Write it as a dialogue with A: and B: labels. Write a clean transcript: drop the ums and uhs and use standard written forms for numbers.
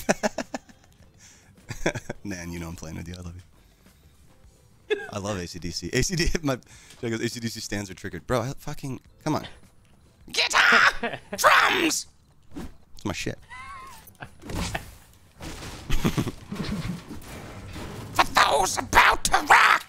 A: Nan, you know I'm playing with you. I love you. I love AC/DC. AC/DC. My goes, AC/DC stands are triggered, bro. Fucking come on. Guitar, drums. It's my shit. For those about to rock.